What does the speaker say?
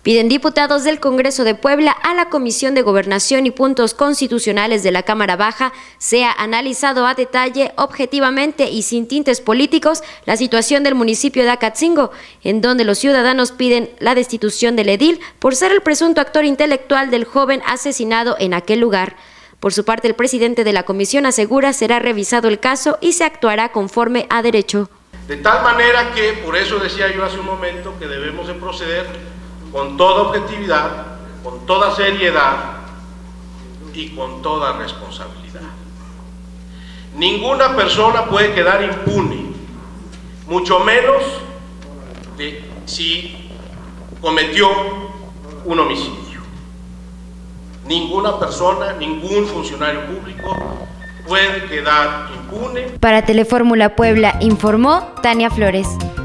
Piden diputados del Congreso de Puebla a la Comisión de Gobernación y Puntos Constitucionales de la Cámara Baja sea analizado a detalle, objetivamente y sin tintes políticos la situación del municipio de Acatzingo, en donde los ciudadanos piden la destitución del edil por ser el presunto actor intelectual del joven asesinado en aquel lugar. Por su parte, el presidente de la comisión asegura será revisado el caso y se actuará conforme a derecho. De tal manera que, por eso decía yo hace un momento, que debemos de proceder con toda objetividad, con toda seriedad y con toda responsabilidad. Ninguna persona puede quedar impune, mucho menos si cometió un homicidio. Ninguna persona, ningún funcionario público puede quedar impune. Para Telefórmula Puebla informó Tania Flores.